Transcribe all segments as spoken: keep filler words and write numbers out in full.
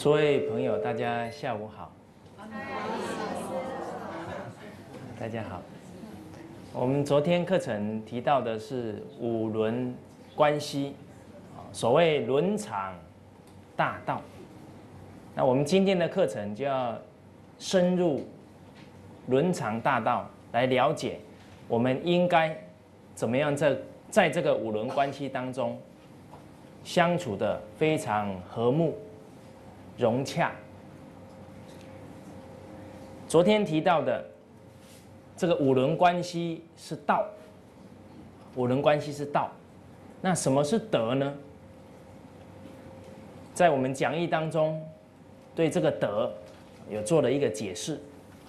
诸位朋友，大家下午好。大家好。我们昨天课程提到的是五伦关系，所谓伦常大道。那我们今天的课程就要深入伦常大道，来了解我们应该怎么样在在这个五伦关系当中相处的非常和睦融洽。昨天提到的这个五伦关系是道，五伦关系是道。那什么是德呢？在我们讲义当中，对这个德有做了一个解释，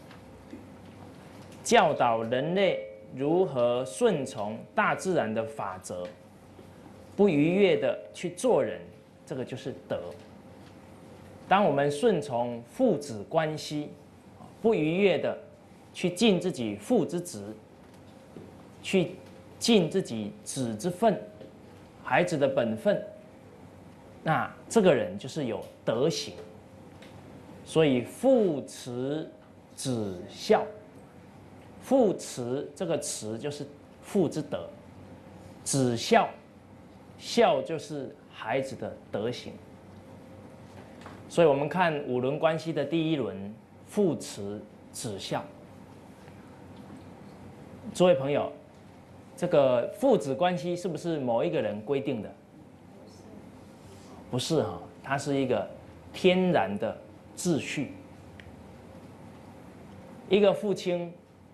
教导人类如何顺从大自然的法则，不逾越的去做人，这个就是德。当我们顺从父子关系，不逾越的去尽自己父之职，去尽自己子之分，孩子的本分，那这个人就是有德行。所以父慈子孝，父慈这个慈就是父之德，子孝，孝就是孩子的德行。所以我们看五伦关系的第一伦，父慈子孝。诸位朋友，这个父子关系是不是某一个人规定的？不是哈，它是一个天然的秩序。一个父亲，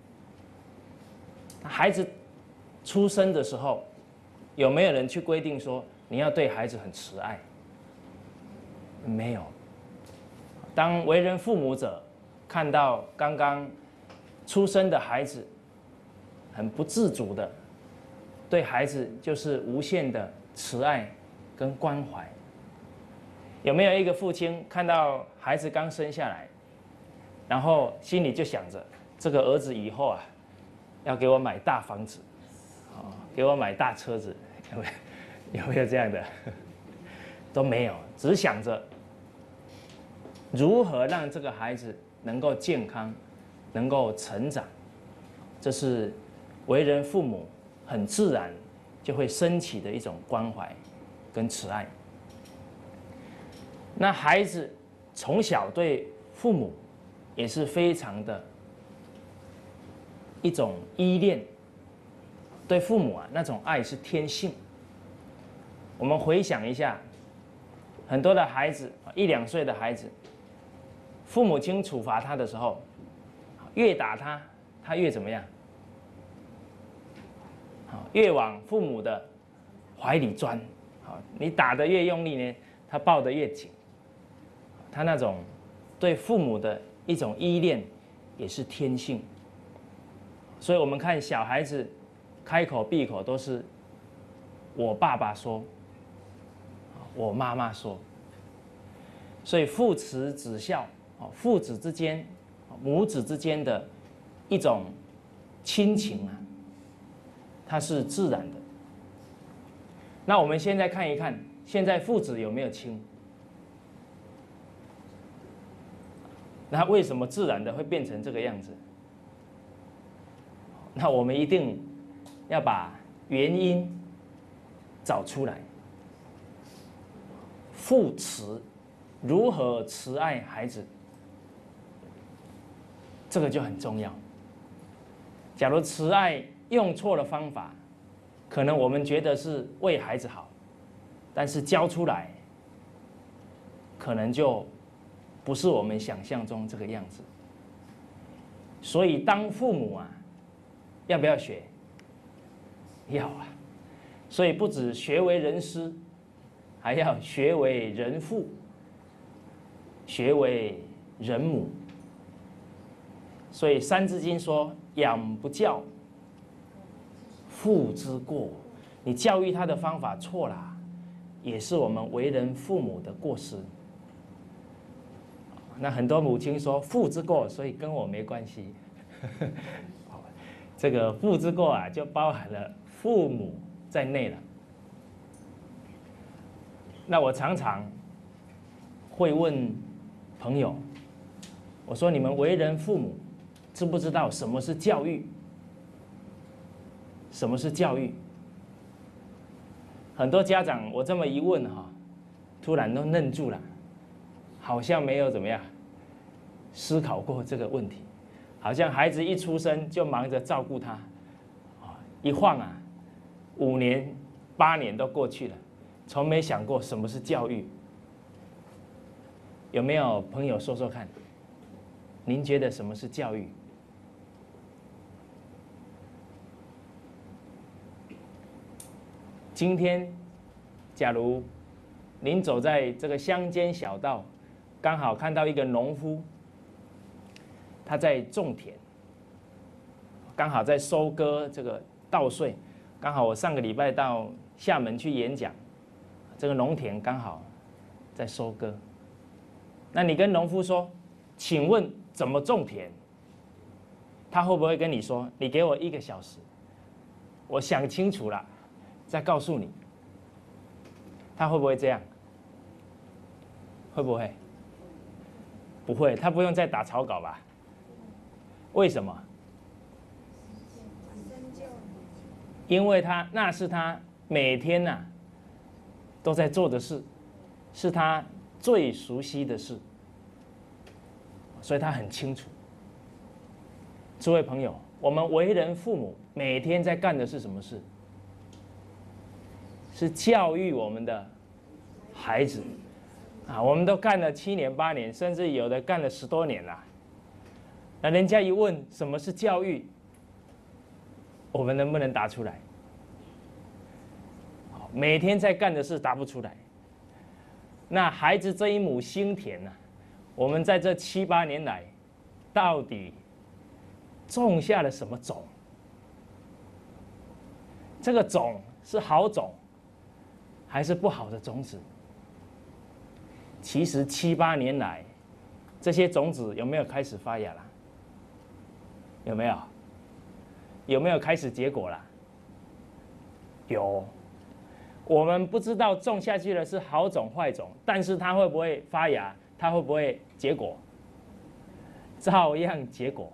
孩子出生的时候，有没有人去规定说你要对孩子很慈爱？没有。当为人父母者看到刚刚出生的孩子，很不自主的对孩子就是无限的慈爱跟关怀。有没有一个父亲看到孩子刚生下来，然后心里就想着这个儿子以后啊，要给我买大房子，哦，给我买大车子，有没有？有没有这样的？都没有，只想着如何让这个孩子能够健康，能够成长，这是为人父母很自然就会升起的一种关怀跟慈爱。那孩子从小对父母也是非常的一种依恋，对父母啊那种爱是天性。我们回想一下，很多的孩子，一两岁的孩子，父母亲处罚他的时候，越打他，他越怎么样？越往父母的怀里钻。你打得越用力呢，他抱得越紧。他那种对父母的一种依恋，也是天性。所以我们看小孩子开口闭口都是我爸爸说，我妈妈说。所以父慈子孝，父子之间、母子之间的一种亲情啊，它是自然的。那我们现在看一看，现在父子有没有亲？那为什么自然的会变成这个样子？那我们一定要把原因找出来。父慈，如何慈爱孩子，这个就很重要。假如慈爱用错了方法，可能我们觉得是为孩子好，但是教出来，可能就不是我们想象中这个样子。所以当父母啊，要不要学？要啊。所以不止学为人师，还要学为人父，学为人母。所以《三字经》说：“养不教，父之过。”你教育他的方法错了，也是我们为人父母的过失。那很多母亲说父之过，所以跟我没关系。这个父之过啊，就包含了父母在内了。那我常常会问朋友，我说你们为人父母，知不知道什么是教育？什么是教育？很多家长我这么一问哈，突然都愣住了，好像没有怎么样思考过这个问题，好像孩子一出生就忙着照顾他，啊，一晃啊，五年、八年都过去了，从没想过什么是教育。有没有朋友说说看？您觉得什么是教育？今天，假如您走在这个乡间小道，刚好看到一个农夫，他在种田，刚好在收割这个稻穗，刚好我上个礼拜到厦门去演讲，这个农田刚好在收割。那你跟农夫说，请问怎么种田？他会不会跟你说，你给我一个小时，我想清楚了再告诉你？他会不会这样？会不会？不会，他不用再打草稿吧？为什么？因为他那是他每天呐、啊、都在做的事，是他最熟悉的事，所以他很清楚。诸位朋友，我们为人父母，每天在干的是什么事？是教育我们的孩子啊！我们都干了七年、八年，甚至有的干了十多年了。那人家一问什么是教育，我们能不能答出来？每天在干的事答不出来。那孩子这一亩心田呢、啊？我们在这七八年来，到底种下了什么种？这个种是好种，还是不好的种子？其实七八年来，这些种子有没有开始发芽了？有没有？有没有开始结果了？有。我们不知道种下去的是好种坏种，但是它会不会发芽？它会不会结果？照样结果。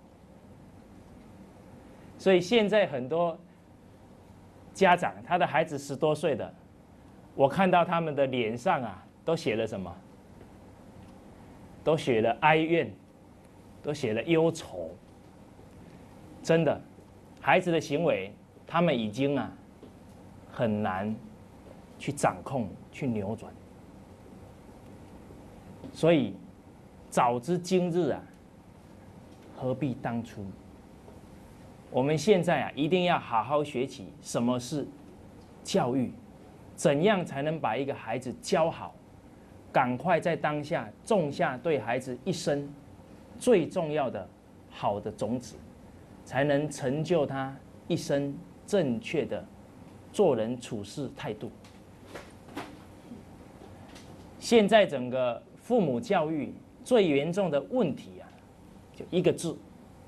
所以现在很多家长，他的孩子十多岁的，我看到他们的脸上啊，都写了什么？都写了哀怨，都写了忧愁。真的，孩子的行为，他们已经啊很难去掌控、去扭转。所以，早知今日啊，何必当初？我们现在啊，一定要好好学习什么是教育，怎样才能把一个孩子教好，赶快在当下种下对孩子一生最重要的好的种子，才能成就他一生正确的做人处事态度。现在整个父母教育最严重的问题啊，就一个字。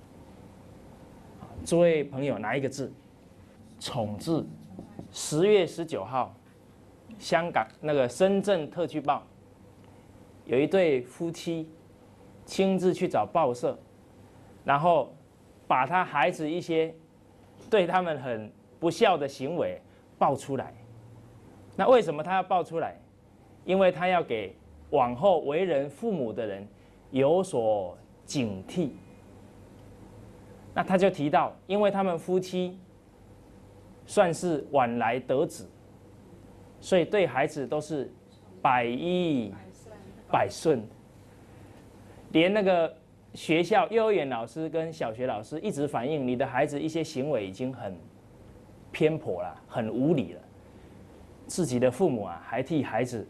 诸位朋友，哪一个字？宠字。十月十九号，香港那个深圳特区报有一对夫妻亲自去找报社，然后把他孩子一些对他们很不孝的行为爆出来。那为什么他要爆出来？因为他要给往后为人父母的人有所警惕。那他就提到，因为他们夫妻算是晚来得子，所以对孩子都是百依百顺，连那个学校幼儿园老师跟小学老师一直反映，你的孩子一些行为已经很偏颇了，很无理了。自己的父母啊，还替孩子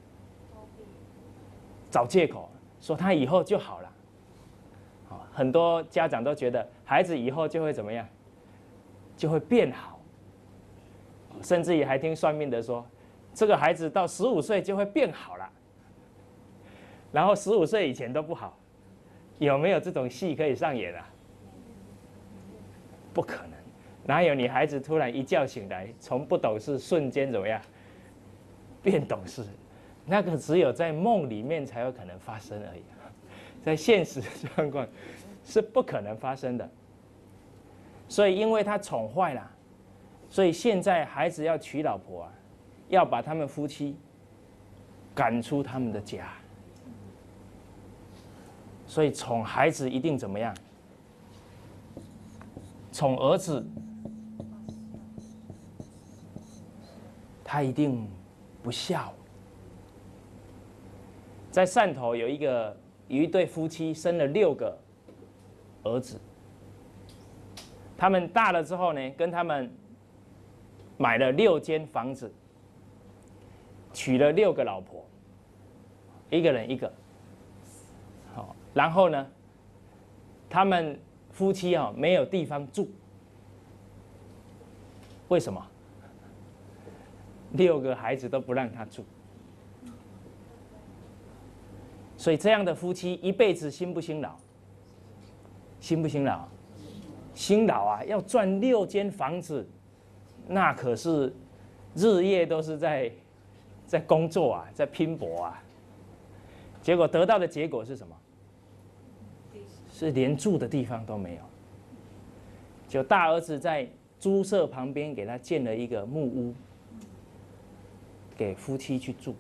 找借口，说他以后就好了。很多家长都觉得孩子以后就会怎么样，就会变好，甚至于还听算命的说，这个孩子到十五岁就会变好了，然后十五岁以前都不好，有没有这种戏可以上演啊？不可能，哪有你孩子突然一觉醒来，从不懂事瞬间怎么样变懂事？那个只有在梦里面才有可能发生而已。 在现实状况是不可能发生的。所以因为他宠坏了，所以现在孩子要娶老婆啊，要把他们夫妻赶出他们的家。所以宠孩子一定怎么样？宠儿子，他一定不孝。在汕头有一个有一对夫妻生了六个儿子，他们大了之后呢，跟他们买了六间房子，娶了六个老婆，一个人一个。好，然后呢，他们夫妻啊没有地方住，为什么？六个孩子都不让他住，所以这样的夫妻一辈子辛不辛劳？辛不辛劳？辛劳啊！要赚六间房子，那可是日夜都是在在工作啊，在拼搏啊。结果得到的结果是什么？是连住的地方都没有。就大儿子在猪舍旁边给他建了一个木屋，给夫妻去住。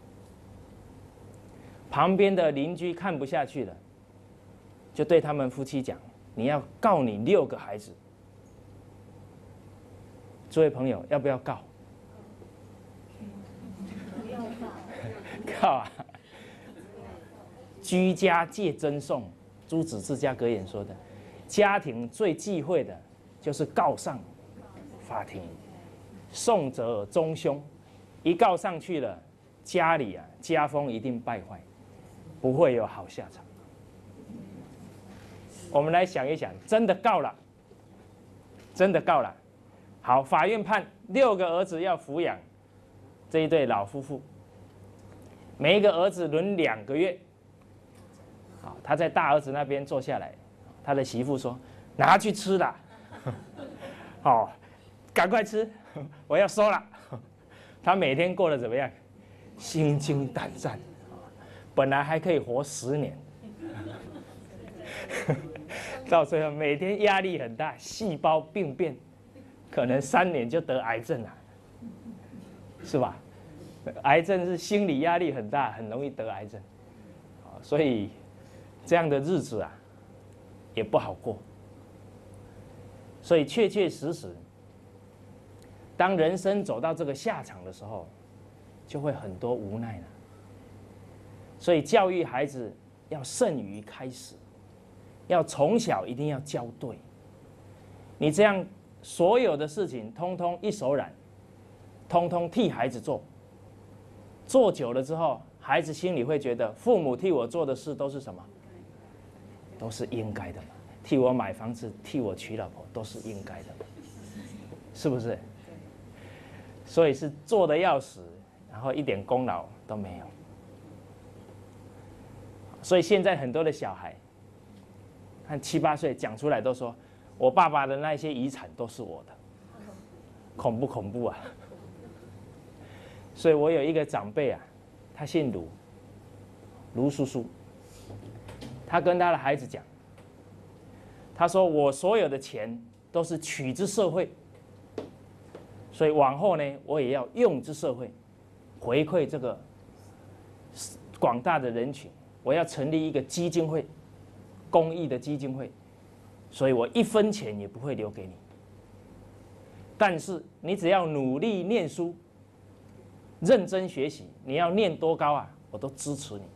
旁边的邻居看不下去了，就对他们夫妻讲：“你要告你六个孩子。”诸位朋友，要不要告？告啊！居家戒争讼，朱子治家格言说的，家庭最忌讳的就是告上法庭，讼则中凶，一告上去了，家里啊家风一定败坏，不会有好下场。我们来想一想，真的告了，真的告了，好，法院判六个儿子要抚养这一对老夫妇，每一个儿子轮两个月。好，他在大儿子那边坐下来，他的媳妇说：“拿去吃啦，好，赶快吃，我要收了。”他每天过得怎么样？心惊胆战，本来还可以活十年，到最后每天压力很大，细胞病变，可能三年就得癌症了，是吧？癌症是心理压力很大，很容易得癌症，所以这样的日子啊，也不好过。所以确确实实，当人生走到这个下场的时候，就会很多无奈了。所以教育孩子要慎于开始，要从小一定要教对。你这样所有的事情，通通一手染，通通替孩子做。做久了之后，孩子心里会觉得，父母替我做的事都是什么？都是应该的嘛。替我买房子，替我娶老婆，都是应该的嘛，是不是？所以是做的要死，然后一点功劳都没有。所以现在很多的小孩，看七八岁讲出来都说，我爸爸的那些遗产都是我的，恐不恐怖啊？所以我有一个长辈啊，他姓卢，卢叔叔，他跟他的孩子讲，他说我所有的钱都是取之社会，所以往后呢，我也要用之社会，回馈这个广大的人群。我要成立一个基金会，公益的基金会，所以我一分钱也不会留给你。但是你只要努力念书，认真学习，你要念多高啊，我都支持你。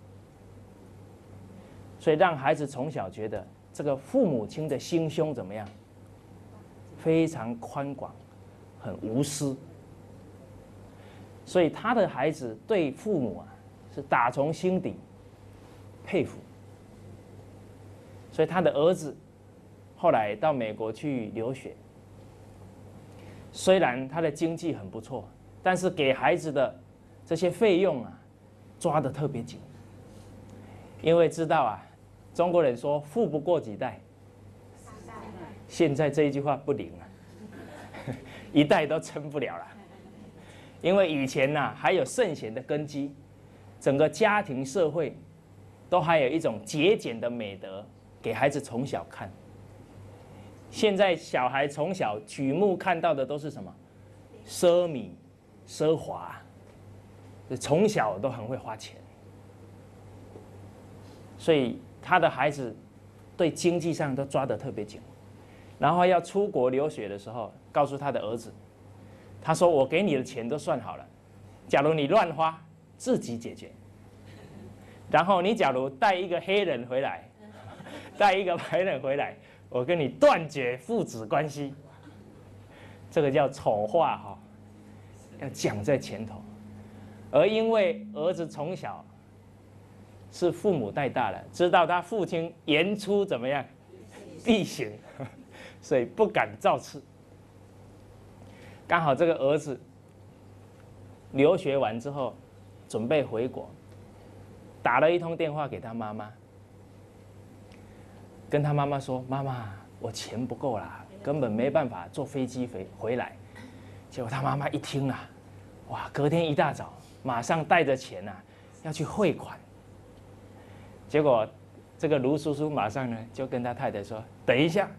所以让孩子从小觉得这个父母亲的心胸怎么样？非常宽广，很无私。所以他的孩子对父母啊是打从心底佩服。所以他的儿子后来到美国去留学，虽然他的经济很不错，但是给孩子的这些费用啊抓得特别紧，因为知道啊，中国人说富不过几代，现在这一句话不灵了，一代都撑不了了。因为以前呐、啊、还有圣贤的根基，整个家庭社会都还有一种节俭的美德，给孩子从小看。现在小孩从小举目看到的都是什么？奢靡、奢华，从小都很会花钱，所以他的孩子对经济上都抓得特别紧。然后要出国留学的时候，告诉他的儿子，他说：“我给你的钱都算好了，假如你乱花，自己解决。然后你假如带一个黑人回来，带一个白人回来，我跟你断绝父子关系。”这个叫丑话哈，要讲在前头。而因为儿子从小是父母带大了，知道他父亲言出怎么样，必行，所以不敢造次。刚好这个儿子留学完之后，准备回国，打了一通电话给他妈妈，跟他妈妈说：“妈妈，我钱不够啦，根本没办法坐飞机回回来。”结果他妈妈一听啊，哇，隔天一大早马上带着钱啊要去汇款。结果这个卢叔叔马上呢就跟他太太说：“等一下。”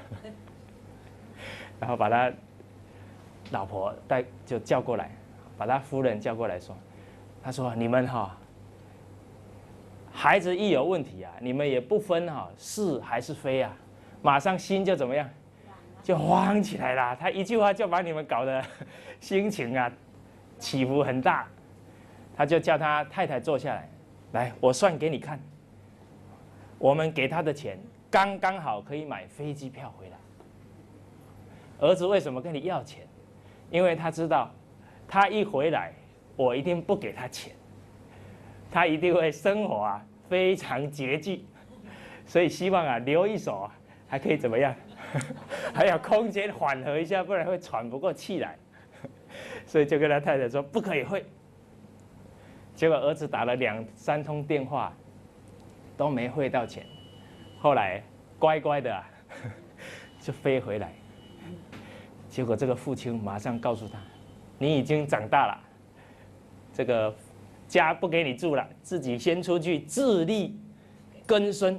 然后把他老婆带就叫过来，把他夫人叫过来说：“他说你们哈，孩子一有问题啊，你们也不分哈是还是非啊，马上心就怎么样，就慌起来了。他一句话就把你们搞得心情啊起伏很大。他就叫他太太坐下来，来，我算给你看，我们给他的钱刚刚好可以买飞机票回来。儿子为什么跟你要钱？因为他知道，他一回来，我一定不给他钱，他一定会生活啊非常拮据，所以希望啊留一手啊，还可以怎么样？还有空间缓和一下，不然会喘不过气来。所以就跟他太太说不可以汇。结果儿子打了两三通电话，都没汇到钱，后来乖乖的啊就飞回来。结果这个父亲马上告诉他：“你已经长大了，这个家不给你住了，自己先出去自力更生。”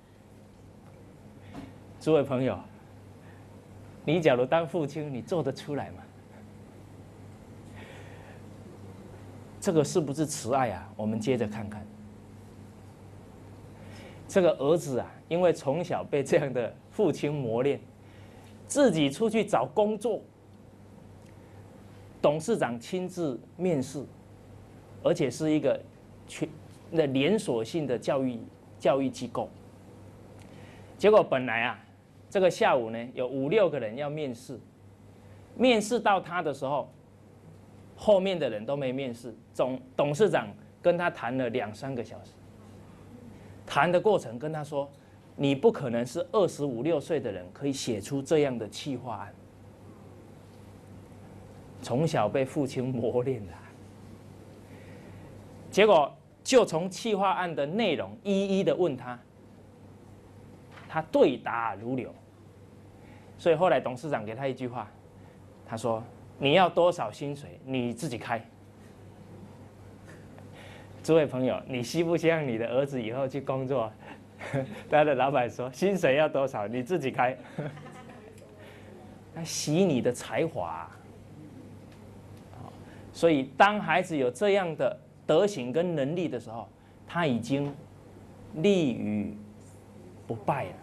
诸位朋友，你假如当父亲，你做得出来吗？这个是不是慈爱啊？我们接着看看。这个儿子啊，因为从小被这样的父亲磨练，自己出去找工作，董事长亲自面试，而且是一个全的连锁性的教育教育机构。结果本来啊，这个下午呢有五六个人要面试，面试到他的时候，后面的人都没面试，总董事长跟他谈了两三个小时，谈的过程跟他说：“你不可能是二十五六岁的人可以写出这样的企划案。”从小被父亲磨练的，结果就从企划案的内容一一的问他，他对答如流。所以后来董事长给他一句话，他说：“你要多少薪水，你自己开。”诸位朋友，你希不希望你的儿子以后去工作？他的老板说：“薪水要多少，你自己开。”他洗你的才华。所以，当孩子有这样的德行跟能力的时候，他已经立于不败了。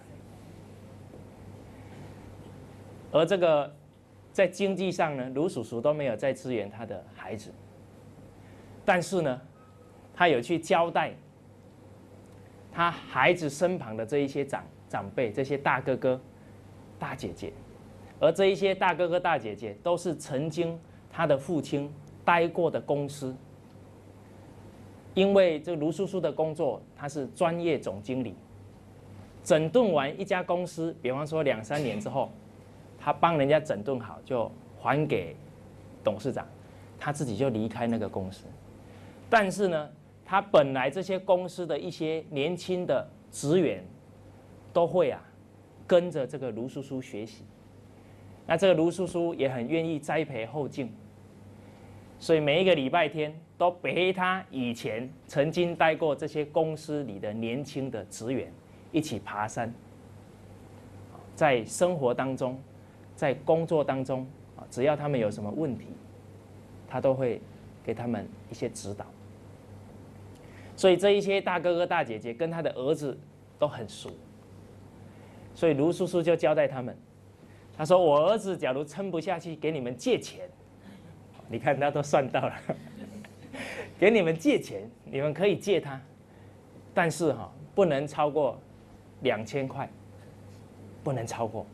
而这个在经济上呢，卢叔叔都没有再支援他的孩子，但是呢，他有去交代他孩子身旁的这一些长长辈，这些大哥哥、大姐姐，而这一些大哥哥、大姐姐都是曾经他的父亲待过的公司。因为这卢叔叔的工作，他是专业总经理，整顿完一家公司，比方说两三年之后，他帮人家整顿好，就还给董事长，他自己就离开那个公司。但是呢，他本来这些公司的一些年轻的职员，都会啊跟着这个卢叔叔学习。那这个卢叔叔也很愿意栽培后进， 所以每一个礼拜天都陪他以前曾经待过这些公司里的年轻的职员一起爬山。在生活当中，在工作当中啊，只要他们有什么问题，他都会给他们一些指导。所以这一些大哥哥大姐姐跟他的儿子都很熟，所以卢叔叔就交代他们，他说：“我儿子假如撑不下去，给你们借钱。你看他都算到了，给你们借钱，你们可以借他，但是哈、哦、不能超过两千块，不能超过。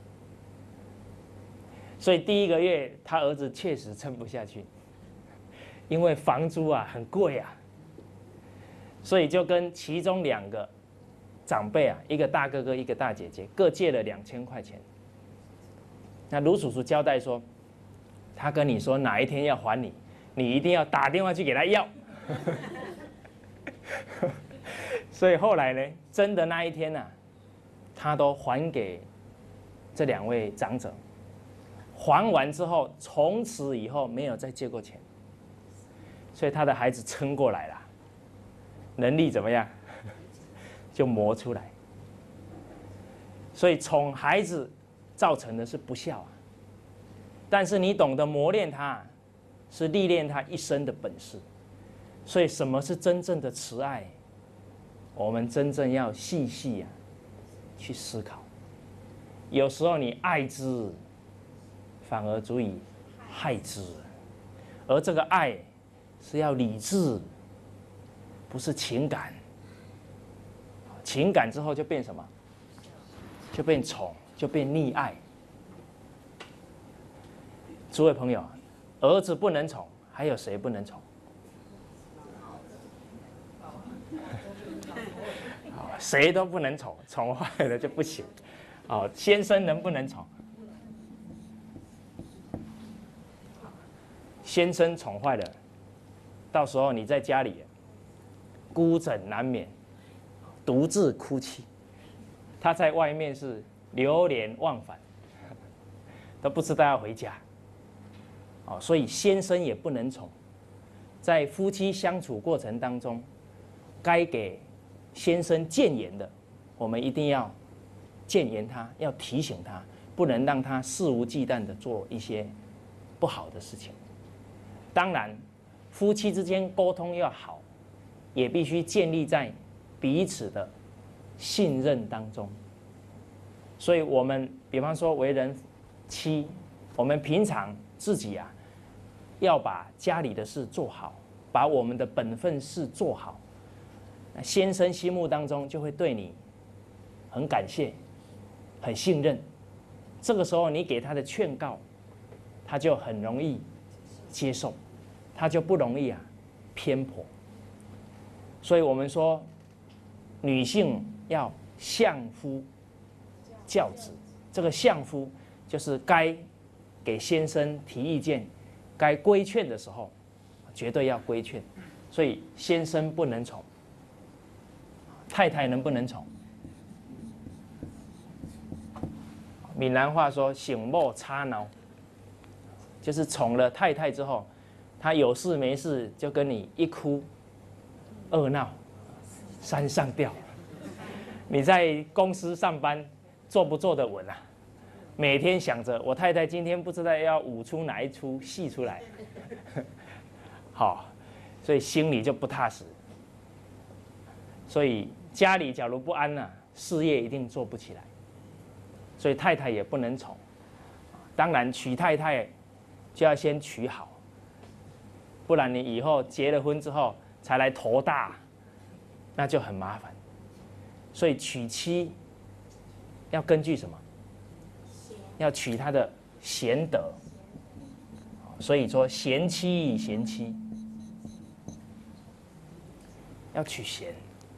所以第一个月他儿子确实撑不下去，因为房租啊很贵啊。”所以就跟其中两个长辈啊，一个大哥哥，一个大姐姐，各借了两千块钱。那卢叔叔交代说，他跟你说哪一天要还你，你一定要打电话去给他要。所以后来呢，真的那一天啊，他都还给这两位长者。还完之后，从此以后没有再借过钱。所以他的孩子撑过来了。能力怎么样，就磨出来。所以宠孩子造成的是不孝啊，但是你懂得磨练他，是历练他一生的本事。所以什么是真正的慈爱？我们真正要细细啊去思考。有时候你爱之，反而足以害之，而这个爱是要理智。不是情感，情感之后就变什么？就变宠，就变溺爱。诸位朋友，儿子不能宠，还有谁不能宠？谁都不能宠，宠坏了就不行。哦，先生能不能宠？先生宠坏了，到时候你在家里。孤枕难眠，独自哭泣。他在外面是流连忘返，都不知道要回家。哦，所以先生也不能宠。在夫妻相处过程当中，该给先生谏言的，我们一定要谏言他，要提醒他，不能让他肆无忌惮的做一些不好的事情。当然，夫妻之间沟通要好。也必须建立在彼此的信任当中。所以，我们比方说为人妻，我们平常自己啊，要把家里的事做好，把我们的本分事做好。那先生心目当中就会对你很感谢、很信任。这个时候，你给他的劝告，他就很容易接受，他就不容易啊偏颇。所以我们说，女性要相夫教子。这个相夫就是该给先生提意见、该规劝的时候，绝对要规劝。所以先生不能宠，太太能不能宠？闽南话说“醒目插挠”，就是宠了太太之后，她有事没事就跟你一哭二闹三上吊。你在公司上班坐不坐得稳啊？每天想着我太太今天不知道要舞出哪一出戏出来，好，所以心里就不踏实。所以家里假如不安啊，事业一定做不起来。所以太太也不能宠。当然娶太太就要先娶好，不然你以后结了婚之后才来头大，那就很麻烦。所以娶妻要根据什么？要取他的贤德。所以说贤妻贤妻，要取贤。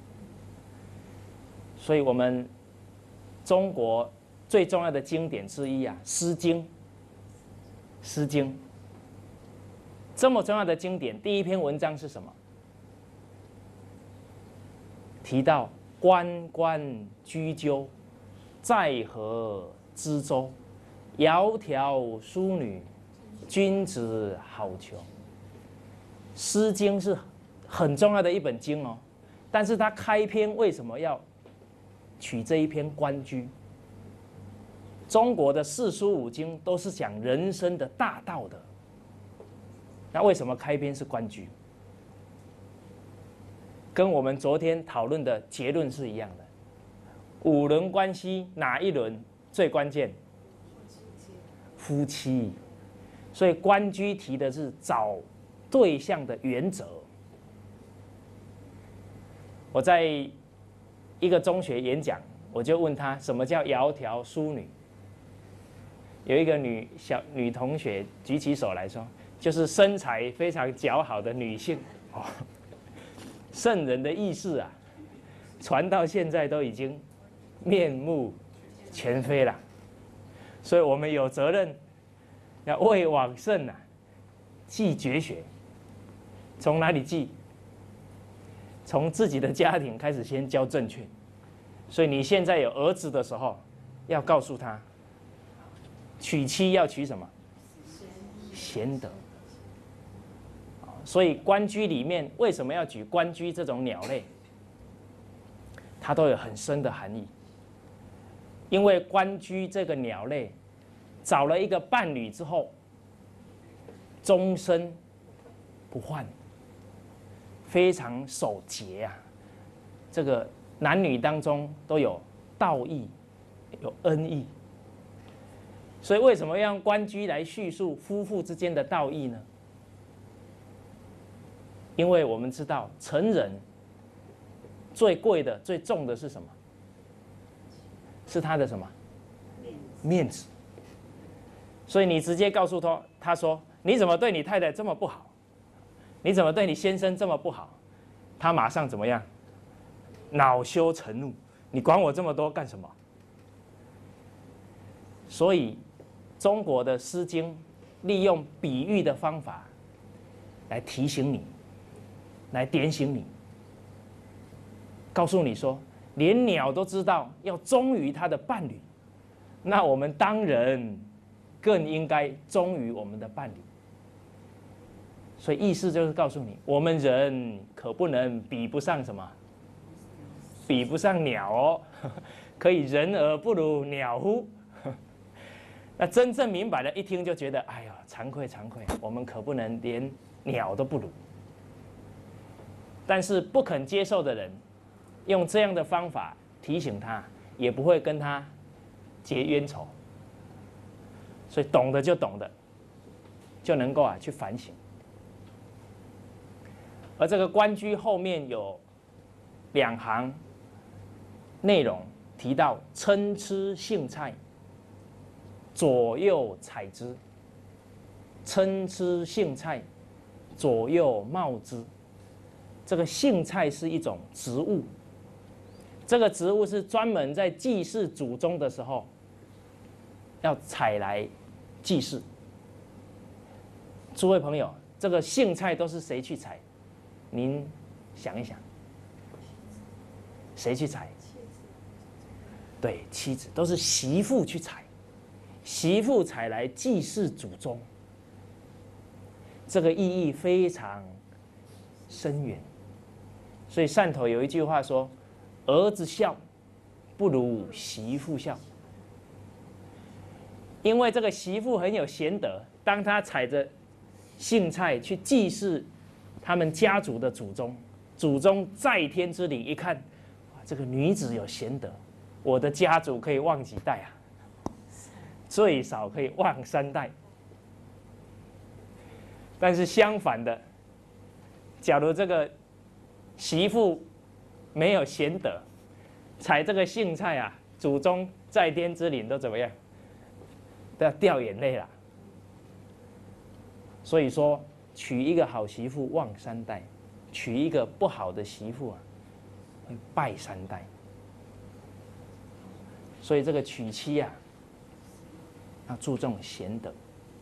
所以我们中国最重要的经典之一啊，《诗经》。《诗经》这么重要的经典，第一篇文章是什么？提到关关雎鸠，在河之洲。窈窕淑女，君子好逑。 诗经》是很重要的一本经哦，但是它开篇为什么要取这一篇《关雎》？中国的四书五经都是讲人生的大道的，那为什么开篇是《关雎》？跟我们昨天讨论的结论是一样的。五伦关系哪一轮最关键？夫妻。所以《关雎》提的是找对象的原则。我在一个中学演讲，我就问他什么叫窈窕淑女。有一个女小女同学举起手来说，就是身材非常姣好的女性。哦，圣人的意思啊，传到现在都已经面目全非了。所以我们有责任要为往圣啊继绝学。从哪里继？从自己的家庭开始，先教正确。所以你现在有儿子的时候，要告诉他。娶妻要娶什么？贤德。所以《关雎》里面为什么要举关雎这种鸟类？它都有很深的含义。因为关雎这个鸟类找了一个伴侣之后，终身不换，非常守节啊。这个男女当中都有道义，有恩义。所以为什么要用关雎来叙述夫妇之间的道义呢？因为我们知道成人最贵的、最重的是什么？是他的什么？面子。所以你直接告诉他，他说你怎么对你太太这么不好？你怎么对你先生这么不好？他马上怎么样？恼羞成怒，你管我这么多干什么？所以。中国的《诗经》利用比喻的方法来提醒你，来点醒你，告诉你说，连鸟都知道要忠于它的伴侣，那我们当人更应该忠于我们的伴侣。所以意思就是告诉你，我们人可不能比不上什么，比不上鸟哦，可以人而不如鸟乎？那真正明白了，一听就觉得，哎呀，惭愧惭愧，我们可不能连鸟都不如。但是不肯接受的人，用这样的方法提醒他，也不会跟他结冤仇。所以懂得就懂得，就能够啊去反省。而这个关雎后面有两行内容提到参差荇菜。左右采之，参差荇菜，左右芼之。这个荇菜是一种植物，这个植物是专门在祭祀祖宗的时候要采来祭祀。诸位朋友，这个荇菜都是谁去采？您想一想，谁去采？对，妻子，都是媳妇去采。媳妇采来祭祀祖宗，这个意义非常深远。所以汕头有一句话说：“儿子孝，不如媳妇孝。”因为这个媳妇很有贤德，当她采着荇菜去祭祀他们家族的祖宗，祖宗在天之灵一看，哇，这个女子有贤德，我的家族可以旺几代啊！最少可以旺三代。但是相反的，假如这个媳妇没有贤德，采这个荇菜啊，祖宗在天之灵都怎么样？都要掉眼泪了。所以说，娶一个好媳妇旺三代，娶一个不好的媳妇啊，会败三代。所以这个娶妻啊，要注重贤德。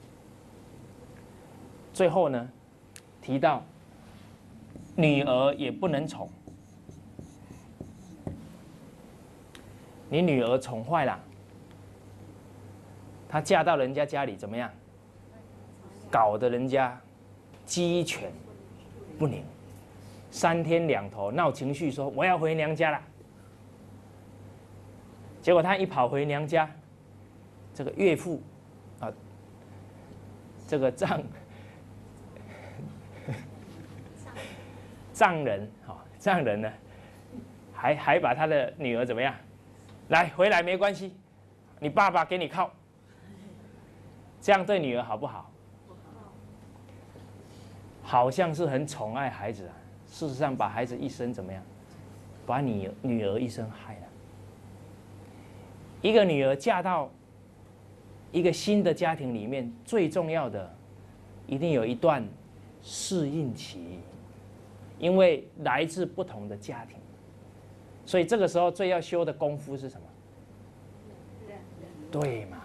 最后呢，提到女儿也不能宠，你女儿宠坏了，她嫁到人家家里怎么样？搞得人家鸡犬不宁，三天两头闹情绪，说我要回娘家了。结果他一跑回娘家，这个岳父啊，这个丈丈人啊，丈人呢，还还把他的女儿怎么样？来，回来没关系，你爸爸给你靠。这样对女儿好不好？好像是很宠爱孩子啊，事实上把孩子一生怎么样？把你女儿一生害了。一个女儿嫁到一个新的家庭里面，最重要的一定有一段适应期，因为来自不同的家庭，所以这个时候最要修的功夫是什么？对嘛？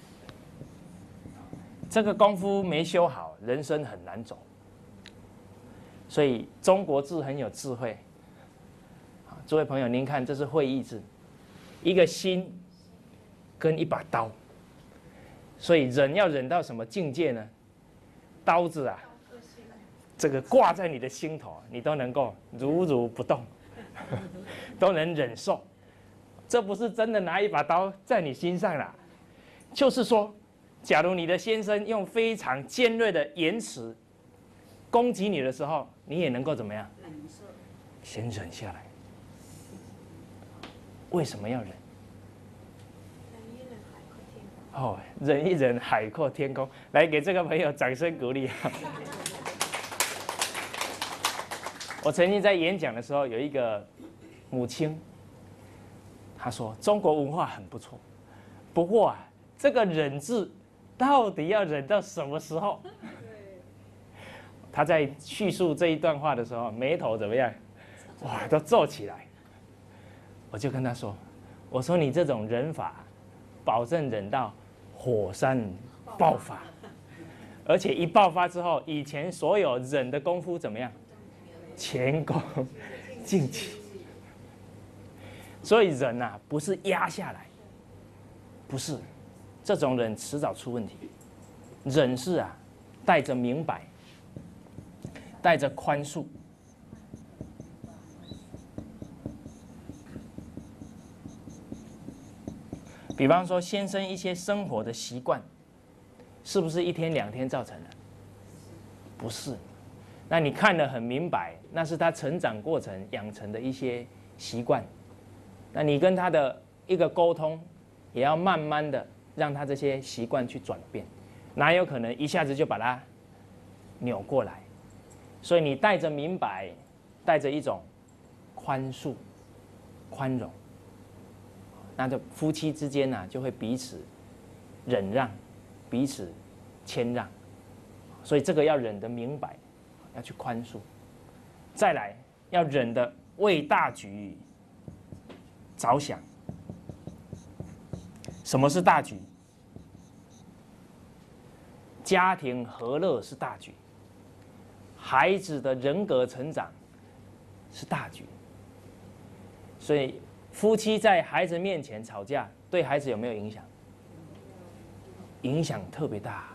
这个功夫没修好，人生很难走。所以中国字很有智慧。诸位朋友，您看，这是会意字，一个心跟一把刀。所以忍要忍到什么境界呢？刀子啊，这个挂在你的心头，你都能够如如不动，都能忍受。这不是真的拿一把刀在你心上啦，就是说，假如你的先生用非常尖锐的言辞攻击你的时候，你也能够怎么样？先忍下来。为什么要忍？哦，忍一忍，海阔天空。来，给这个朋友掌声鼓励。我曾经在演讲的时候，有一个母亲，她说中国文化很不错，不过啊，这个忍字到底要忍到什么时候？她在叙述这一段话的时候，眉头怎么样？哇，都皱起来。我就跟她说：“我说你这种忍法，保证忍到火山爆发，而且一爆发之后，以前所有忍的功夫怎么样？前功尽弃。所以忍啊，不是压下来，不是，这种忍迟早出问题。忍是啊，带着明白，带着宽恕。”比方说，先生一些生活的习惯，是不是一天两天造成的？不是。那你看得很明白，那是他成长过程养成的一些习惯。那你跟他的一个沟通，也要慢慢的让他这些习惯去转变，哪有可能一下子就把它扭过来？所以你带着明白，带着一种宽恕、宽容。那就夫妻之间呢、啊，就会彼此忍让，彼此谦让，所以这个要忍得明白，要去宽恕。再来要忍得为大局着想。什么是大局？家庭和乐是大局，孩子的人格成长是大局，所以。夫妻在孩子面前吵架，对孩子有没有影响？影响特别大。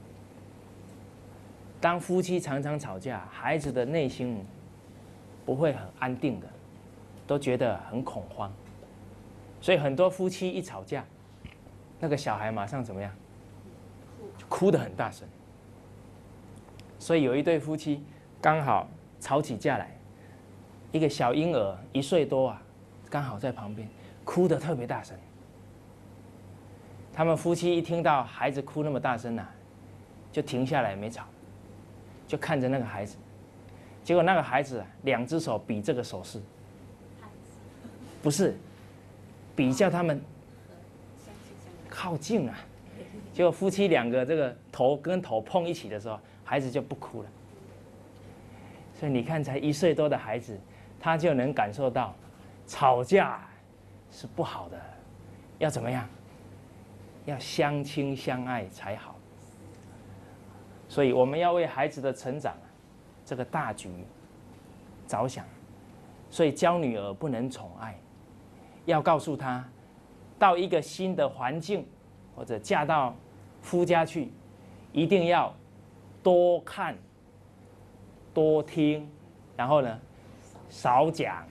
当夫妻常常吵架，孩子的内心不会很安定的，都觉得很恐慌。所以很多夫妻一吵架，那个小孩马上怎么样？就哭得很大声。所以有一对夫妻刚好吵起架来，一个小婴儿一岁多啊。刚好在旁边，哭得特别大声。他们夫妻一听到孩子哭那么大声啊，就停下来没吵，就看着那个孩子。结果那个孩子啊，两只手比这个手势，不是，比叫他们靠近啊。结果夫妻两个这个头跟头碰一起的时候，孩子就不哭了。所以你看，才一岁多的孩子，他就能感受到。吵架是不好的，要怎么样？要相亲相爱才好。所以我们要为孩子的成长这个大局着想。所以教女儿不能宠爱，要告诉她，到一个新的环境或者嫁到夫家去，一定要多看多听，然后呢，少讲。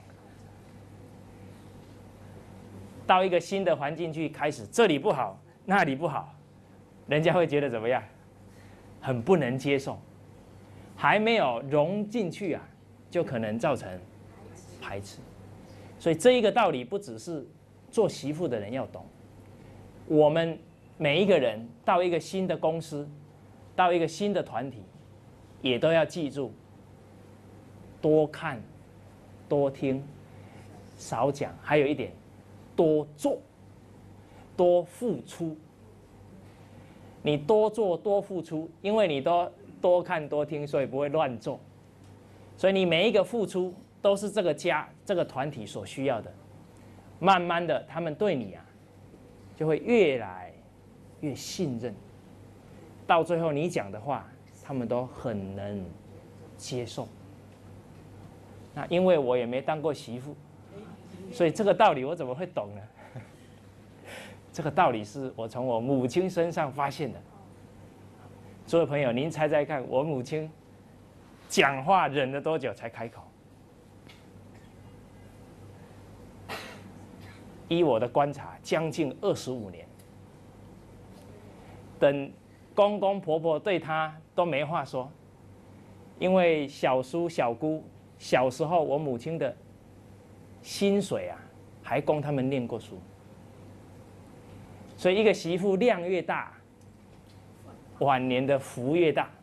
到一个新的环境去，开始这里不好，那里不好，人家会觉得怎么样？很不能接受，还没有融进去啊，就可能造成排斥。所以这一个道理不只是做媳妇的人要懂，我们每一个人到一个新的公司，到一个新的团体，也都要记住：多看、多听、少讲，还有一点，多做、多付出。你多做多付出，因为你都多看多听，所以不会乱做。所以你每一个付出都是这个家、这个团体所需要的。慢慢的，他们对你啊，就会越来越信任。到最后，你讲的话，他们都很能接受。那因为我也没当过媳妇，所以这个道理我怎么会懂呢？这个道理是我从我母亲身上发现的。诸位朋友，您猜猜看，我母亲讲话忍了多久才开口？依我的观察，将近二十五年。等公公婆婆对她都没话说，因为小叔小姑小时候我母亲的薪水啊，还供他们念过书。所以一个媳妇量越大，晚年的福越大。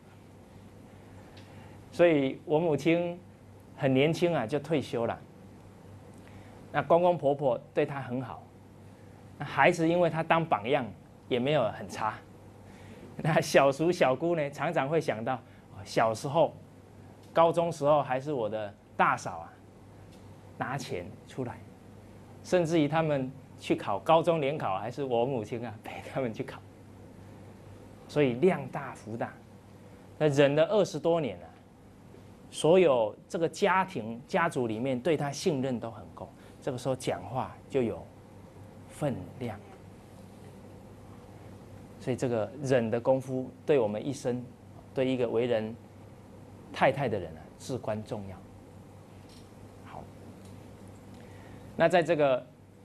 所以我母亲很年轻啊就退休了。那公公婆婆对她很好，那孩子因为她当榜样，也没有很差。那小叔小姑呢，常常会想到小时候、高中时候还是我的大嫂啊，拿钱出来，甚至于他们去考高中联考，还是我母亲啊陪他们去考，所以量大福大。那忍了二十多年了，所有这个家庭家族里面对他信任都很够，这个时候讲话就有分量。所以这个忍的功夫，对我们一生，对一个为人太太的人啊，至关重要。好，那在这个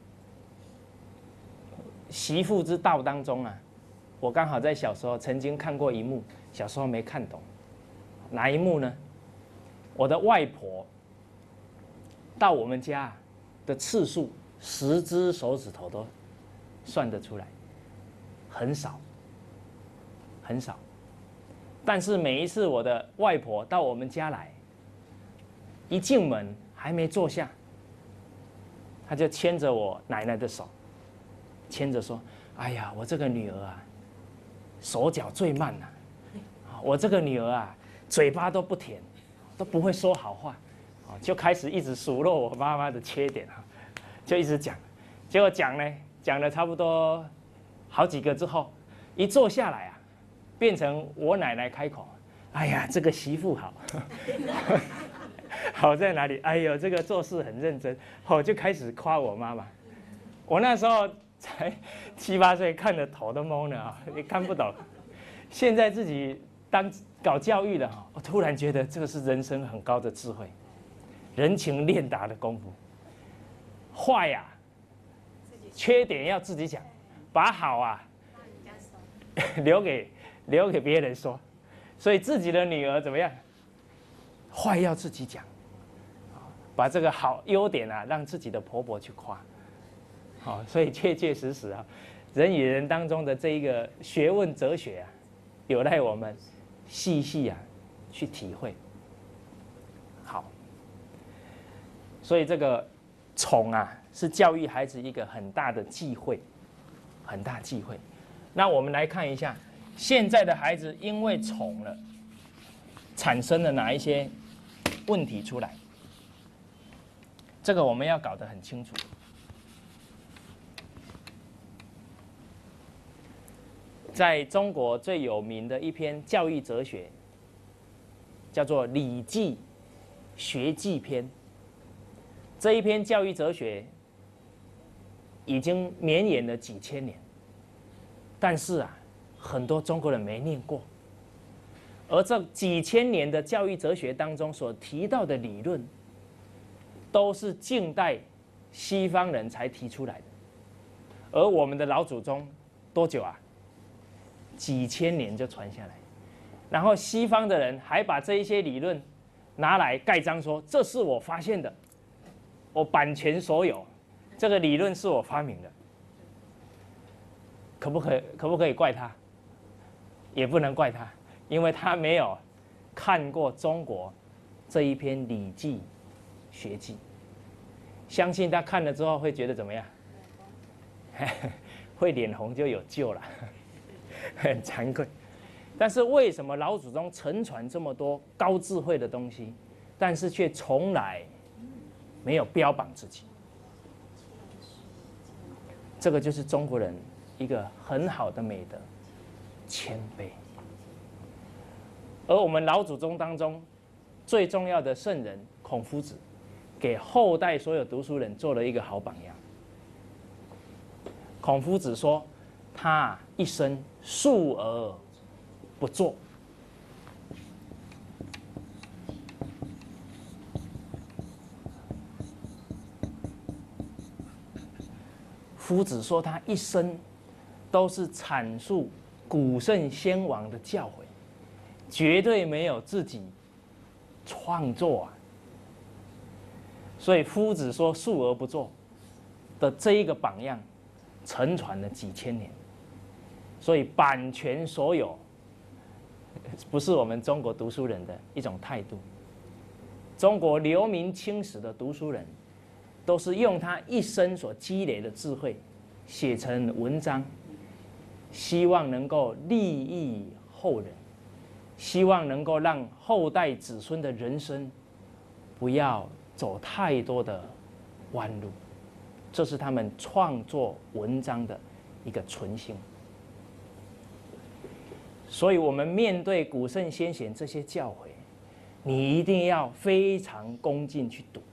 媳妇之道当中啊，我刚好在小时候曾经看过一幕，小时候没看懂，哪一幕呢？我的外婆到我们家的次数，十只手指头都算得出来，很少，很少。但是每一次我的外婆到我们家来，一进门还没坐下，她就牵着我奶奶的手，牵着说：“哎呀，我这个女儿啊，手脚最慢了、啊，我这个女儿啊，嘴巴都不甜，都不会说好话。”就开始一直数落我妈妈的缺点啊，就一直讲。结果讲呢，讲了差不多好几个之后，一坐下来啊，变成我奶奶开口：“哎呀，这个媳妇好，好在哪里？哎呦，这个做事很认真。”我就开始夸我妈妈。我那时候才七八岁，看得头都懵了啊，也看不懂。现在自己当搞教育的哈，我突然觉得这个是人生很高的智慧，人情练达的功夫。坏呀、啊，缺点要自己讲，把好啊留给留给别人说。所以自己的女儿怎么样？坏要自己讲，把这个好优点啊，让自己的婆婆去夸。好，所以切切实实啊，人与人当中的这一个学问哲学啊，有赖我们细细啊去体会。好，所以这个宠啊，是教育孩子一个很大的忌讳，很大忌讳。那我们来看一下，现在的孩子因为宠了，产生了哪一些问题出来？这个我们要搞得很清楚。在中国最有名的一篇教育哲学，叫做《礼记学记篇》。这一篇教育哲学已经绵延了几千年，但是啊，很多中国人没念过。 而这几千年的教育哲学当中所提到的理论，都是近代西方人才提出来的。而我们的老祖宗多久啊？几千年就传下来。然后西方的人还把这一些理论拿来盖章说，这是我发现的，我版权所有，这个理论是我发明的。可不可以？可不可以怪他？也不能怪他，因为他没有看过中国这一篇《礼记·学记》，相信他看了之后会觉得怎么样？会脸红就有救了，很惭愧。但是为什么老祖宗承传这么多高智慧的东西，但是却从来没有标榜自己？这个就是中国人一个很好的美德，谦卑。而我们老祖宗当中最重要的圣人孔夫子，给后代所有读书人做了一个好榜样。孔夫子说，他一生述而不作。夫子说，他一生都是阐述古圣先王的教诲，绝对没有自己创作啊。所以夫子说述而不作的这一个榜样，承传了几千年。所以版权所有，不是我们中国读书人的一种态度。中国留名青史的读书人，都是用他一生所积累的智慧，写成文章，希望能够利益后人，希望能够让后代子孙的人生不要走太多的弯路，这是他们创作文章的一个存心。所以，我们面对古圣先贤这些教诲，你一定要非常恭敬去读。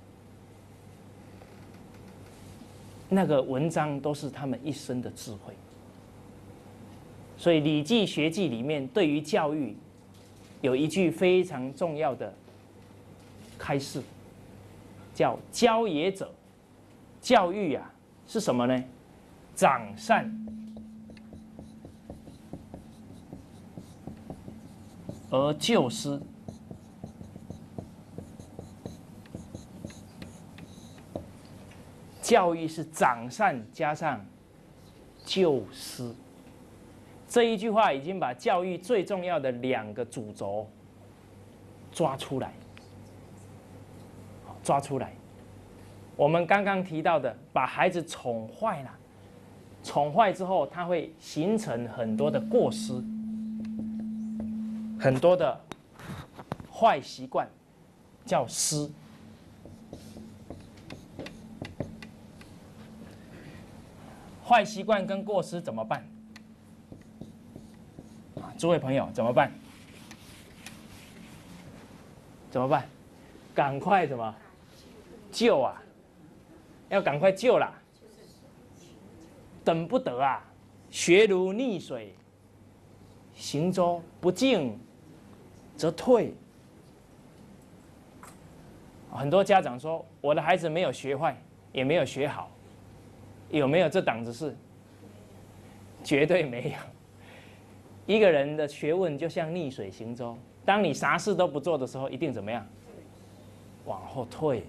那个文章都是他们一生的智慧。所以《礼记·学记》里面对于教育有一句非常重要的开示，叫“教也者”。教育啊是什么呢？长善而救失。教育是长善加上救失。这一句话已经把教育最重要的两个主轴抓出来，抓出来。我们刚刚提到的，把孩子宠坏了，宠坏之后，他会形成很多的过失，很多的坏习惯，叫失。坏习惯跟过失怎么办？啊，诸位朋友怎么办？怎么办？赶快怎么救啊？要赶快救啦！等不得啊！学如逆水行舟，不进则退。很多家长说，我的孩子没有学坏，也没有学好，有没有这档子事？绝对没有。一个人的学问就像逆水行舟，当你啥事都不做的时候，一定怎么样？往后退。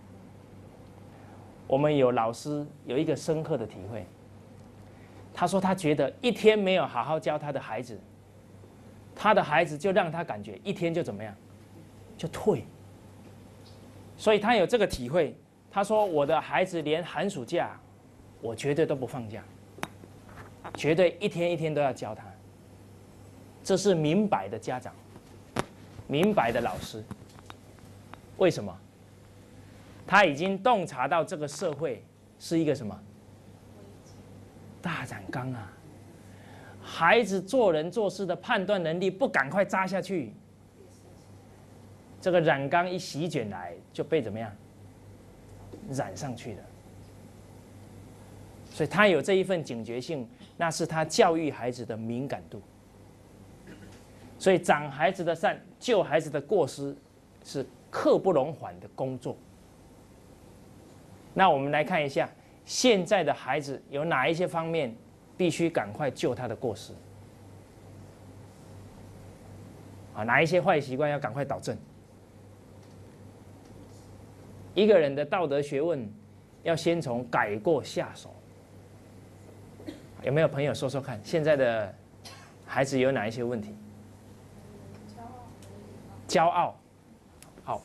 我们有老师有一个深刻的体会，他说他觉得一天没有好好教他的孩子，他的孩子就让他感觉一天就怎么样，就退。所以他有这个体会，他说我的孩子连寒暑假，我绝对都不放假，绝对一天一天都要教他。这是明白的家长，明白的老师。为什么？他已经洞察到这个社会是一个什么大染缸啊！孩子做人做事的判断能力不赶快扎下去，这个染缸一席卷来，就被怎么样染上去了。所以他有这一份警觉性，那是他教育孩子的敏感度。 所以长孩子的善，救孩子的过失，是刻不容缓的工作。那我们来看一下，现在的孩子有哪一些方面必须赶快救他的过失？啊，哪一些坏习惯要赶快导正？一个人的道德学问，要先从改过下手。有没有朋友说说看，现在的孩子有哪一些问题？骄傲，好，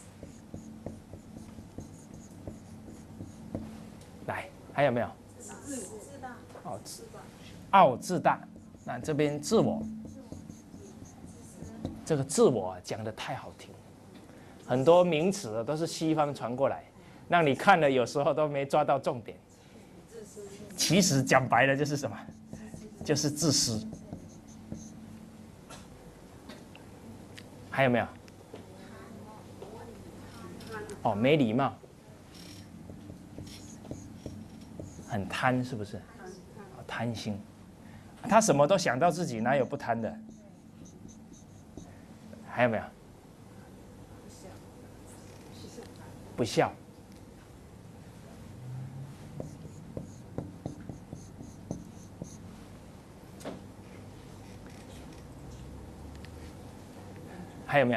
来，还有没有？ 自大， 哦，自傲自大。那这边自我，这个自我啊讲得太好听，很多名词都是西方传过来，让你看了有时候都没抓到重点。其实讲白了就是什么？就是自私。还有没有？哦，没礼貌，很贪，是不是？贪心，他什么都想到自己，哪有不贪的？还有没有？不孝。还有没有？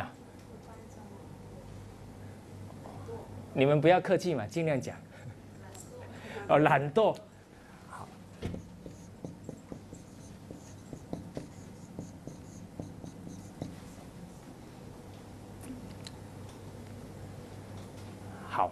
你们不要客气嘛，尽量讲。哦，懒惰。好。好。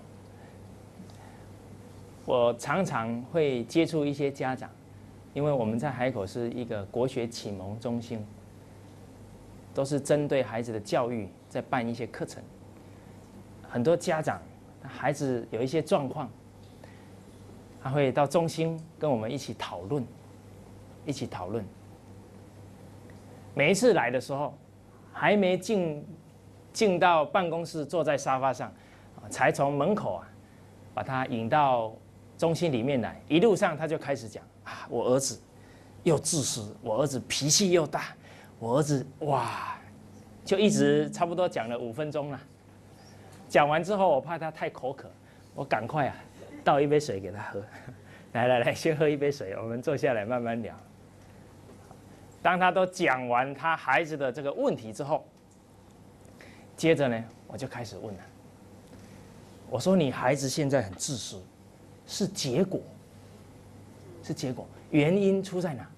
我常常会接触一些家长，因为我们在海口是一个国学启蒙中心。都是针对孩子的教育在办一些课程，很多家长孩子有一些状况，他会到中心跟我们一起讨论，一起讨论。每一次来的时候，还没进进到办公室，坐在沙发上，才从门口啊把他引到中心里面来，一路上他就开始讲啊，我儿子又自私，我儿子脾气又大。我儿子哇，就一直差不多讲了五分钟了。讲完之后，我怕他太口渴，我赶快啊倒一杯水给他喝。来来来，先喝一杯水，我们坐下来慢慢聊。当他都讲完他孩子的这个问题之后，接着呢，我就开始问了。我说：“你孩子现在很自私，是结果，是结果，原因出在哪？”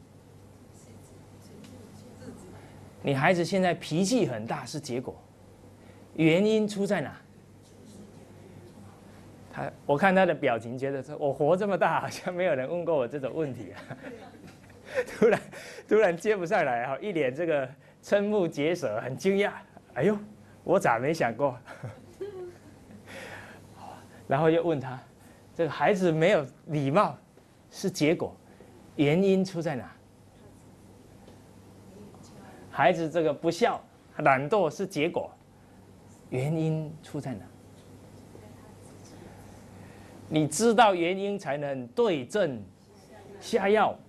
你孩子现在脾气很大是结果，原因出在哪？他我看他的表情，觉得说我活这么大，好像没有人问过我这种问题啊。突然突然接不上来哈，一脸这个瞠目结舌，很惊讶。哎呦，我咋没想过？然后又问他，这个孩子没有礼貌是结果，原因出在哪？孩子这个不孝、懒惰是结果，原因出在哪？你知道原因才能对症下药。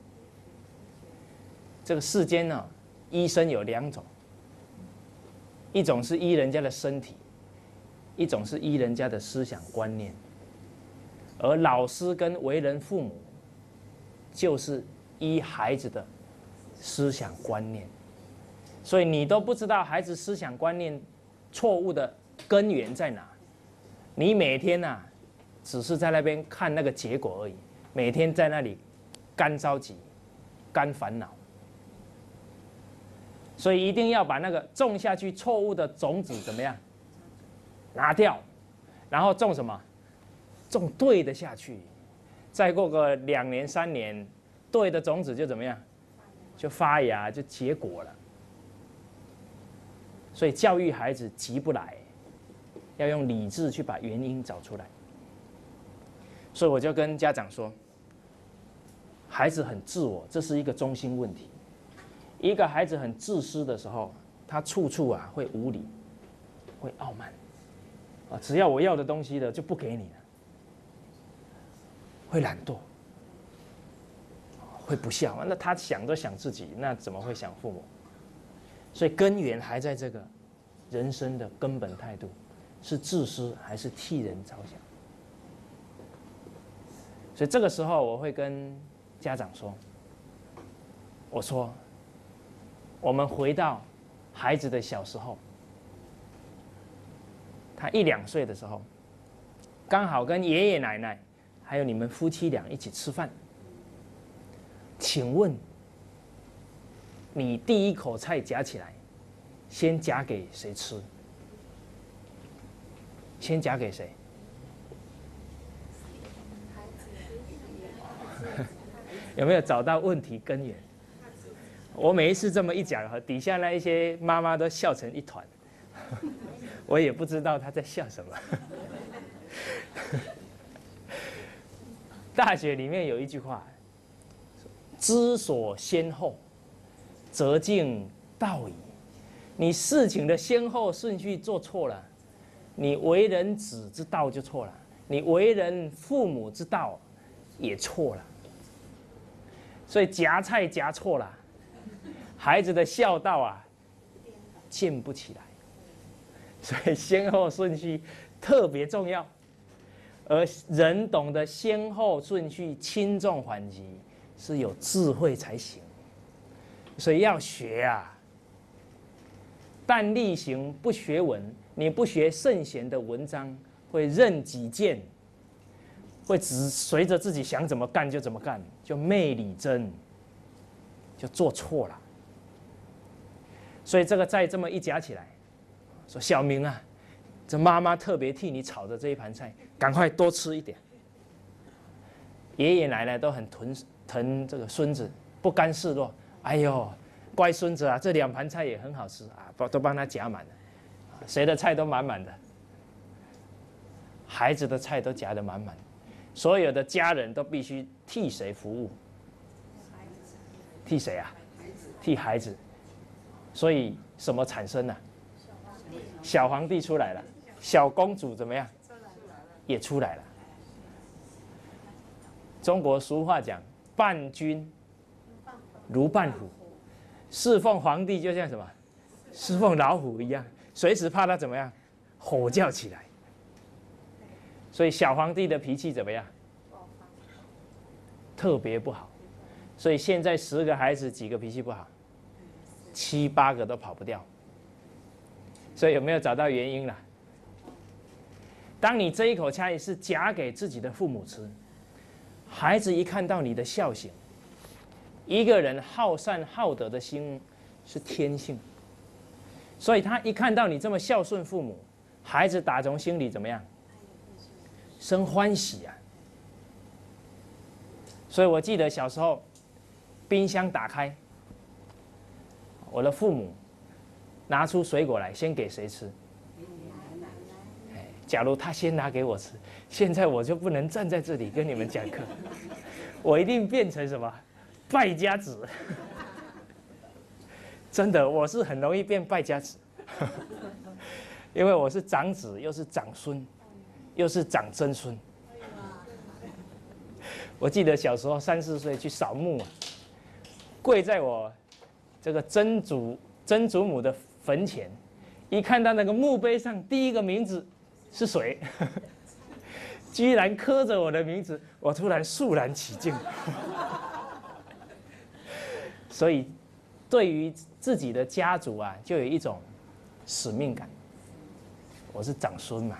这个世间呢、啊，医生有两种，一种是医人家的身体，一种是医人家的思想观念。而老师跟为人父母，就是医孩子的思想观念。所以你都不知道孩子思想观念错误的根源在哪，你每天呐、啊，只是在那边看那个结果而已，每天在那里干着急、干烦恼。所以一定要把那个种下去错误的种子怎么样拿掉，然后种什么？种对的下去。再过个两年三年，对的种子就怎么样？就发芽，就结果了。所以教育孩子急不来，要用理智去把原因找出来。所以我就跟家长说，孩子很自我，这是一个中心问题。一个孩子很自私的时候，他处处啊会无理，会傲慢，啊，只要我要的东西的就不给你了，会懒惰，会不孝。那他想都想自己，那怎么会想父母？ 所以根源还在这个人生的根本态度，是自私还是替人着想？所以这个时候我会跟家长说，我说，我们回到孩子的小时候，他一两岁的时候，刚好跟爷爷奶奶还有你们夫妻俩一起吃饭，请问你第一口菜夹起来，先夹给谁吃？先夹给谁？有没有找到问题根源？我每一次这么一讲，底下那一些妈妈都笑成一团，我也不知道她在笑什么。大学里面有一句话：知所先后，则近道矣。你事情的先后顺序做错了，你为人子之道就错了，你为人父母之道也错了。所以夹菜夹错了，孩子的孝道啊建不起来。所以先后顺序特别重要，而人懂得先后顺序轻重缓急，是有智慧才行。所以要学啊。但力行不学文，你不学圣贤的文章，会任己见，会只随着自己想怎么干就怎么干，就昧理真，就做错了。所以这个再这么一夹起来，说小明啊，这妈妈特别替你炒的这一盘菜，赶快多吃一点。爷爷奶奶都很疼疼这个孙子，不甘示弱。哎呦，乖孙子啊，这两盘菜也很好吃啊，都帮他夹满了，谁的菜都满满的，孩子的菜都夹得满满，所有的家人都必须替谁服务？替谁啊？替孩子。所以什么产生了？小皇帝出来了，小公主怎么样？也出来了。中国俗话讲，伴君如伴虎，侍奉皇帝就像什么？侍奉老虎一样，随时怕他怎么样？吼叫起来。所以小皇帝的脾气怎么样？特别不好。所以现在十个孩子几个脾气不好？七八个都跑不掉。所以有没有找到原因了？当你这一口菜是夹给自己的父母吃，孩子一看到你的孝行，一个人好善好德的心是天性，所以他一看到你这么孝顺父母，孩子打从心里怎么样？生欢喜啊！所以我记得小时候，冰箱打开，我的父母拿出水果来，先给谁吃？假如他先拿给我吃，现在我就不能站在这里跟你们讲课，我一定变成什么败家子。真的，我是很容易变败家子，因为我是长子，又是长孙，又是长曾孙。我记得小时候三四岁去扫墓啊，跪在我这个曾祖曾祖母的坟前，一看到那个墓碑上第一个名字是谁，居然刻着我的名字，我突然肃然起敬。所以，对于自己的家族啊，就有一种使命感。我是长孙嘛，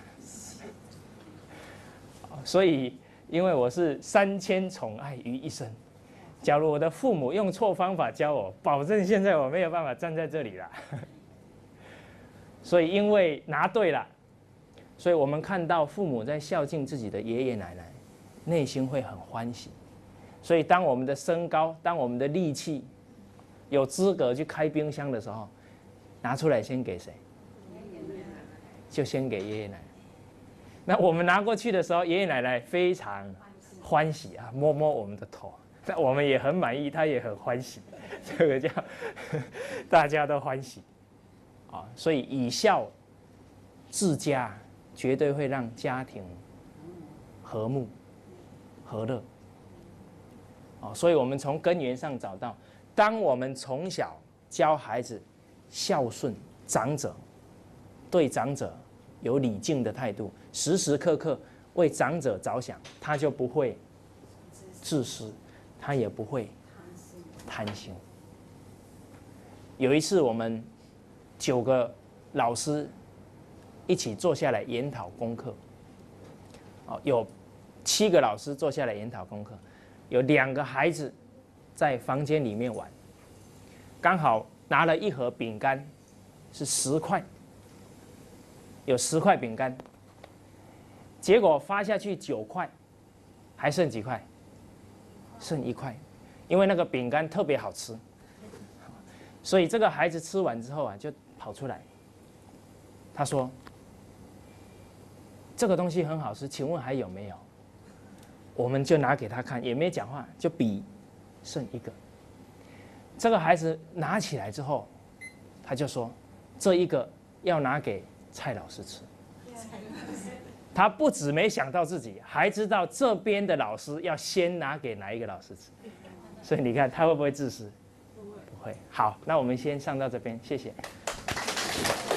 所以因为我是三千宠爱于一身。假如我的父母用错方法教我，保证现在我没有办法站在这里了。所以因为拿对了，所以我们看到父母在孝敬自己的爷爷奶奶，内心会很欢喜。所以当我们的身高，当我们的力气有资格去开冰箱的时候，拿出来先给谁？就先给爷爷奶奶。那我们拿过去的时候，爷爷奶奶非常欢喜啊，摸摸我们的头，那我们也很满意，他也很欢喜，这个叫大家都欢喜啊。所以以孝治家，绝对会让家庭和睦和乐啊。所以我们从根源上找到，当我们从小教孩子孝顺长者，对长者有礼敬的态度，时时刻刻为长者着想，他就不会自私，他也不会贪心。有一次，我们九个老师一起坐下来研讨功课。哦，有七个老师坐下来研讨功课，有两个孩子在房间里面玩，刚好拿了一盒饼干，是十块，有十块饼干，结果发下去九块，还剩几块？剩一块，因为那个饼干特别好吃，所以这个孩子吃完之后啊，就跑出来，他说：“这个东西很好吃，请问还有没有？”我们就拿给他看，也没讲话，就比剩一个。这个孩子拿起来之后，他就说：“这一个要拿给蔡老师吃。”他不止没想到自己，还知道这边的老师要先拿给哪一个老师吃。所以你看他会不会自私？不会。好，那我们先上到这边，谢谢。